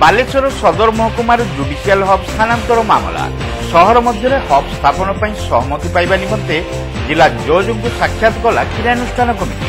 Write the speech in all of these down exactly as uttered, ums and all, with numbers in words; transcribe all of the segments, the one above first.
बालेश्वर सदर महकुमार judicial hub स्थानांतर मामला सहर मध्य हब स्थापन पर सहमति पाइबा निमंते जिला जज को साक्षात कला क्रियानुष्ठान कमिटी।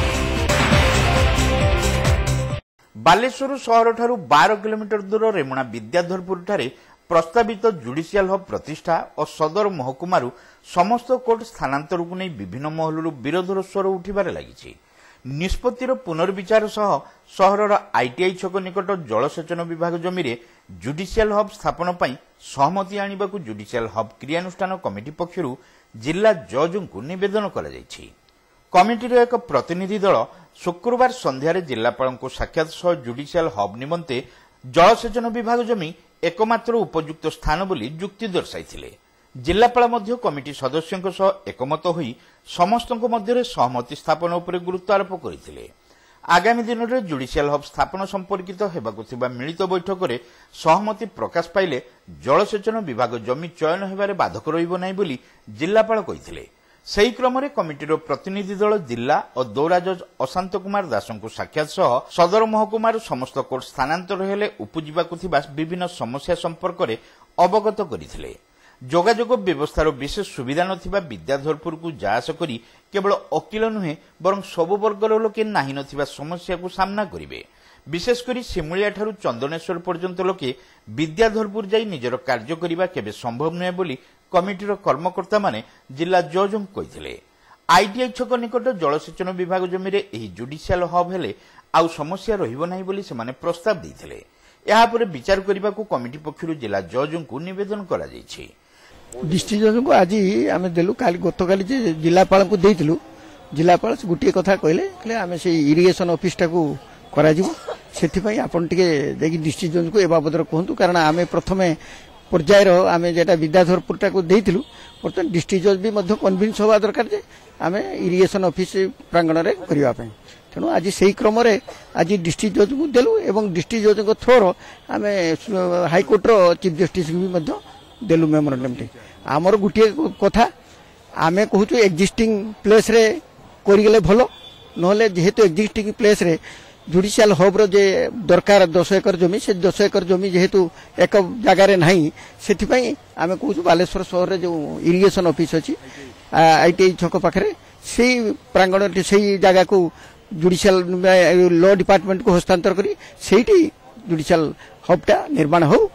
बालेश्वर सहर ठारू बारह किलोमीटर दूर रेमुणा विद्याधरपुर ठारे प्रस्तावित जुडिशियल हब प्रतिष्ठा और सदर महकुमार समस्त कोर्ट स्थानांतर को नहीं विभिन्न महलू विरोधर स्वर उठिबार लगी। निष्पत्तिर पुनर्विचार सह सहरर आईटीआई छक निकट जलसेचन विभाग जमी रे जुडिशियल हब स्थापन पर सहमति आनिबाकु जुडिशियल हब क्रियानुष्ठान कमिटी पक्षरु जिला जज को निवेदन करा जायछि। कमिटीर एक प्रतिनिधि दल शुक्रवार संध्यारे जिलापाल साक्षात सह जुडिशियल हब निमंते जलसेचन विभाग जमी एकमात्र उपयुक्त स्थान बोली जुक्ति दर्शाइथिले। जिलापाल मध्य कमिटी सदस्यों सह एकमत होई समस्तों मध्य सहमति स्थापन उपर गुरुत्व आरोप करथिले। आगामी दिन में जुडिशियल हब स्थापन संपर्कित हेबाकु थिबा मिलित बैठक में सहमति प्रकाश पाइले जलसेचन विभाग जमी चयन हेबारे बाधक रहिबो नाही बोली जिलापाल कहिथिले। सेही क्रम में कमिटीर प्रतिनिधि दल जिला और दौरा जज अशांत कुमार दासों को साक्षात सह सदर महकुमार समस्त कोर्ट स्थानांतर हेले उपजिबाकु थिबा विभिन्न समस्या संपर्क में अवगत करथिले। जोगाजोग व्यवस्थार विशेष सुविधा नथिबा विद्याधरपुर को जास करी केवल वकील नुहे बरं सबु वर्गर लोके नाही नथिबा समस्या को सामना करिवे। विशेषकर सिमुलिया ठारू चंदनेश्वर पर्यंत लोके विद्याधरपुर जाई निजर कार्य करिबा केबे संभव नुहे बोली कमिटीर कर्मकर्ता माने जिला जज कहिथिले। आईटीआई छक निकट जलसेचन विभाग जमी रे एही जुडिशियल हब हेले आउ समस्या रहिबो नाही बोली सेमाने प्रस्ताव दैथिले। एहा परे विचार करिबाकू कमिटी पक्षरु जिला जज को निवेदन करा जायछि। डिस्ट्रिक्ट जज को आज आम देलु काली गतकाली जिलापाल को देइतिलु। जिलापाल गोटे कथा कहले कहले आम से इरिगेशन ऑफिस टाकू करा जिवो सेथिपई आपण टिके देखि डिस्ट्रिक्ट जज को ए बाबदर कहंतु कारण आम प्रथमे पर्यायर आम जेटा विद्याधरपुर टाकू देइतिलु बर्तमान डिस्ट्रिक्ट जज भी मध्य कन्विन्स होवा दरकार जे आम इरिगेशन ऑफिस प्रांगण रे करिवा पई। तेणु आज से क्रम में आज डिस्ट्रिक्ट जज को देलु एवं डिस्ट्रिक्ट जज को थ्रो आम हाईकोर्ट रो चीफ जस्टिस भी देलु मेमोरेंडम टी। आमर गोटे कथा आमे कहूँ एक्जिस्टिंग प्लेस रे करिगले भलो नहले जेहेतु एक्जिस्टिंग प्लेस रे जुडिशियल हब रो जे दरकार दस एकर जमी से दस एकर जमी जेहेतु एक जगार नाही सेथिपई आमे कहूँ बालेश्वर शहर रे जो इरिगेशन ऑफिस अछि आईटीआई छक पाखरे सेही प्रांगण सेही जगह को जुडिशियल लॉ डिपार्टमेंट को हस्तांतर करी सेठी जुडिशियल हबटा निर्माण हो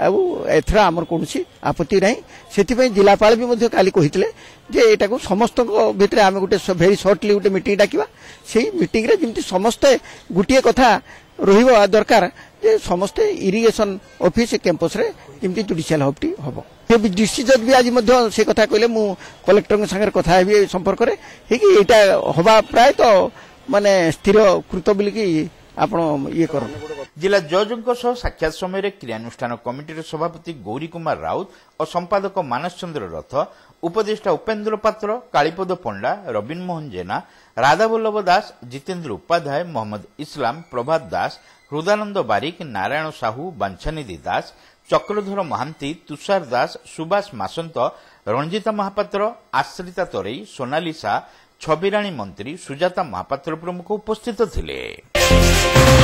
एथर आमर कौन आपत्ति ना से जिलापाल भी काली कही जे एटा समस्त भितर आम गोटे भेरी सर्टली गोटे मीटिंग डाकिबा से मीटिंग रे जमती समस्ते गोटे कथा रहिबा दरकार जे समस्ते इरिगेशन ऑफिस कैंपस रे जमती जुडिशियल हबटी हबो। डिस्ट्रिक्ट जज भी आज मध्य से कथा कहले मु कलेक्टर संगे कथा हेबी संपर्क रे कि एटा हबा प्राय तो माने स्थिर कृत बोली कि आपण ये कर। जिला जजों सह साक्षात समय क्रियानुष्ठान कमिटीर सभापति गौरी कुमार राउत और संपादक मानस चंद्र रथ, उपदेष्टा उपेन्द्र पात्र, कालीपद पंडा, रवीन मोहन जेना, राधावल्लभ दास, जितेन्द्र उपाध्याय, मोहम्मद इस्लाम, प्रभात दास, हृदानंद बारिक, नारायण साहू, बांछानिधि दास, चक्रधर महांती, तुषार दास, सुभाष मासंत, रंजिता महापात्र, आश्रिता तरेई, सोनाली शाह, छबिराणी मंत्री, सुजाता महापात्र प्रमुख उपस्थित थिले।